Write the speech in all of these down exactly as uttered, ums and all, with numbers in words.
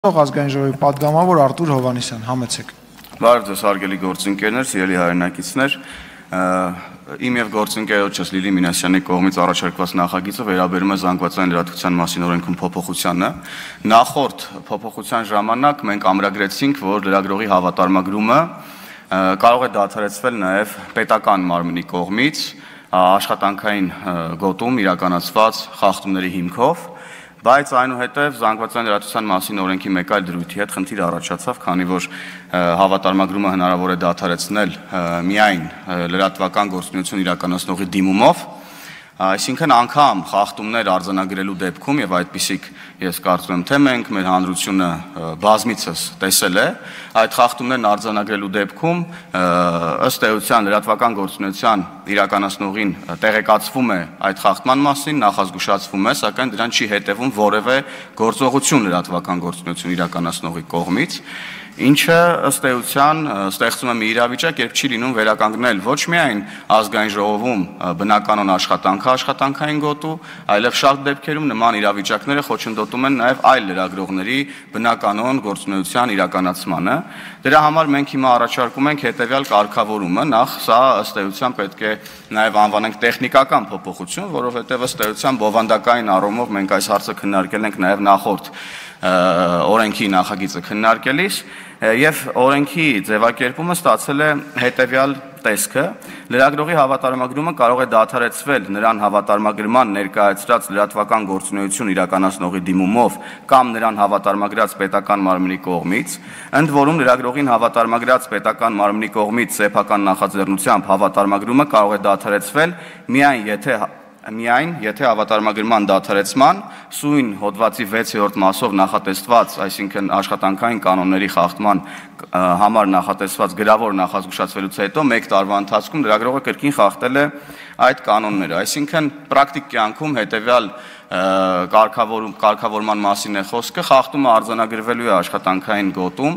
Ազգային ժողովի պատգամավոր Արտուր Հովհաննիսյան, համեցեք։ Բարև ձեզ հարգելի գործընկերներ, սիրելի հայրենակիցներ, իմ եւ գործընկերոջս Լիլի Մինասյանի կողմից առաջարկված նախագիծը վերաբերում է զանգվածային լրատվության մասին օրենքում փոփոխությանը։ Նախորդ փոփոխության ժամանակ մենք ամրագրեցինք, որ լրագրողի հավատարմագրումը կարող է դադարեցվել նաեւ պետական մարմնի կողմից աշխատանքային գոտում իրականացված խախտումների հիմքով, բայց այնուհետև զանգվածային լրատվության մասին օրենքի մեկ այլ դրույթի հետ խնդիր առաջացավ, քանի որ հավատարմագրումը հնարավոր է դադարեցնել միայն լրատվական գործունեություն իրականացնողի դիմումով, այսինքն անգամ խախտումներ արձանագրելու դեպքում եւ այդպիսիք ես կարծում եմ թե մենք մեր հանրությունը բազմիցս տեսել է, այդ խախտումներն արձանագրելու դեպքում ըստ էության լրատվական գործունեության իրականացնողին տեղեկացվում է այդ խախտման մասին, նախազգուշացվում է, սակայն դրան չի հետևում որևէ գործողություն լրատվական գործունեություն իրականացնողի կողմից, ինչը ըստ էության ստեղծում է մի իրավիճակ, երբ չի լինում վերականգնել ոչ միայն ազգային ժողովում բնականon աշխատանքը աշխատանքային գոտու, այլև շատ դեպքերում նման իրավիճակները խոչընդոտում են նաև այլ լրագրողների բնականon գործունեության իրականացմանը։ Դրա համար մենք հիմա առաջարկում ենք հետևյալ կարգավորումը, նախ սա ըստ էության պետք է նաև անվանենք տեխնիկական փոփոխություն, որովհետև ըստ էության բովանդակային առումով մենք այս հարցը քննարկել ենք նաև նախորդ օրենքի նախագիծը քննարկելիս եւ օրենքի ձևակերպումը ստացել է հետեւյալ տեսքը. լրագրողի հավատարմագրումը կարող է դադարեցվել նրան հավատարմագրման ներկայացրած լրատվական գործունեություն իրականացնողի դիմումով կամ նրան հավատարմագրած պետական մարմնի կողմից, ընդ որում լրագրողին հավատարմագրած պետական մարմնի կողմից սեփական նախաձեռնությամբ հավատարմագրումը կարող է դադարեցվել միայն եթե Միայն եթե հավատարմագրման դադարեցման սույն հոդվածի վեցերորդ մասով նախատեսված, այսինքն աշխատանքային կանոնների խախտման համար նախատեսված գրավոր նախազգուշացվելուց հետո մեկ տարվա ընթացքում լրագրողը կրկին խախտել է այդ կանոնները, այսինքն պրակտիկ կյանքում հետևյալ կարգավորում կարգավորման մասին է խոսքը, խախտումը արձանագրվելու է աշխատանքային գոտում,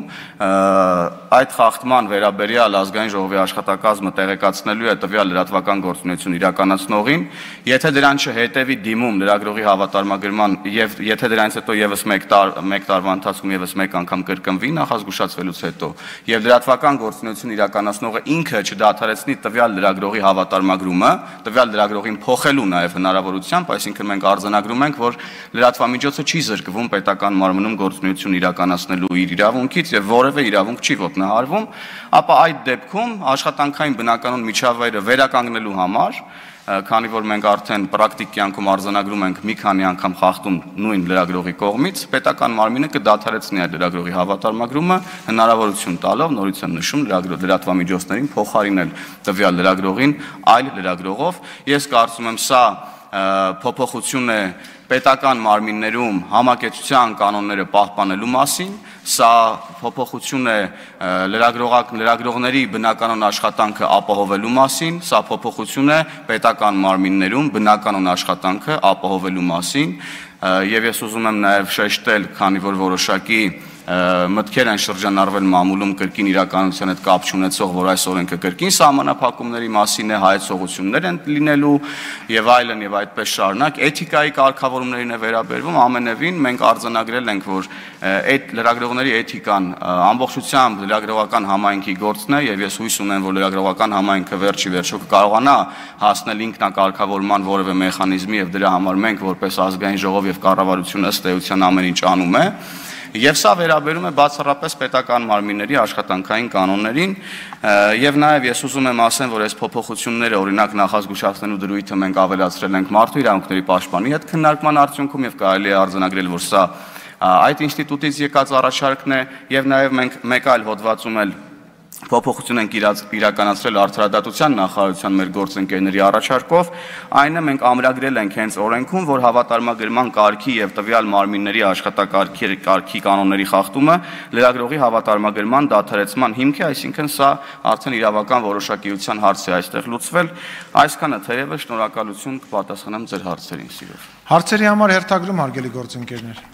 այդ խախտման վերաբերյալ ազգային ժողովի աշխատակազմը տեղեկացնելու է տվյալ լրատվական գործունեություն իրականացնողին, եթե դրան չհետևի դիմում լրագրողի հավատարմագրման եւ եթե դրանից հետո եւս մեկ տար մեկ տարվա ընթացքում եւս մեկ անգամ կրկնվի նախազգուշացվելուց հետո եւ լրատվական գործունեություն իրականացնողը ինքը չդադարեցնի տվյալ լրագրողի հավատարմագրումը, տվյալ լրագրողին փոխելու նաեւ հնարավորությամբ, այսինքն մենք արձանագրում ենք, որ լրատվամիջոցը չի զրկվում պետական մարմնում գործունեություն իրականացնելու իր իրավունքից եւ որևէ իրավունք չի ոտնահարվում, ապա այդ դեպքում աշխատանքային բնականon միջավայրը վերականգնելու համար, քանի որ մենք արդեն պրակտիկ կյանքում արձանագրում ենք մի քանի անգամ խախտում նույն լրագրողի կողմից, պետական մարմինը կդադարեցնի այդ լրագրողի հավատարմագրումը, հնարավորություն տալով, նորից եմ նշում, լրատվամիջոցներին փոխարինել տվյալ լրագրողին այլ լրագրողով։ Ես կարծում եմ սա փոփոխություն է պետական մարմիններում համակեցության կանոնները պահպանելու մասին, սա փոփոխություն է լրագրողների բնականon աշխատանքը ապահովելու մասին, սա փոփոխություն է պետական մարմիններում բնականon աշխատանքը ապահովելու մասին, եւ ես ուզում եմ նաեւ շեշտել, քանի որ որոշակի մտքեր են շրջանառվել մամուլում կրկին իրականության հետ կապ չունեցող, որ այս օրենքը կրկին սահմանափակումների մասին է, հայեցողություններ են լինելու եւ այլն եւ այդպես շարունակ, էթիկայի կարգավորումներին է վերաբերվում, ամենևին մենք արձանագրել ենք, որ այդ լրագրողների էթիկան ամբողջությամբ լրագրողական համայնքի գործն է եւ ես հույս ունեմ, որ լրագրողական համայնքը վերջի վերջո կկարողանա հասնել ինքնակարգավորման որևէ մեխանիզմի եւ դրա համար մենք որպես ազգային ժողով եւ կառավարություն ըստ էության ամեն ինչ անում է։ Եվ սա վերաբերում է բացառապես պետական մարմինների աշխատանքային կանոններին եւ նաեւ ես ուզում եմ ասեմ, որ այս փոփոխությունները օրինակ նախազգուշացնելու դրույթը մենք ավելացրել ենք մարդու իրավունքների պաշտպանի հետ քննարկման արդյունքում եւ կարելի է արձանագրել, որ սա այդ ինստիտուտից եկած առաջարկն է եւ նաեւ մենք մեկ այլ հոդվածում էլ փոփոխություն ենք իրականացրել արդարադատության նախարարության մեր գործընկերների առաջարկով, այնը մենք ամրագրել ենք հենց օրենքում, որ հավատարմագրման կարգի եւ տվյալ մարմինների աշխատակարգի կարգի կանոնների խախտումը լրագրողի հավատարմագրման դադարեցման հիմք է, այսինքն սա արդեն իրավական որոշակիության հարց է այստեղ լուծվել, այսքանը թերևս շնորհակալություն կպատասխանեմ ձեր հարցերին սիրով։ Հարցերի համար հերթագրում հարգելի գործընկերներ։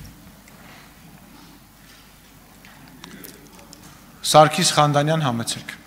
Սարգիս Խանդանյան, համեցեք։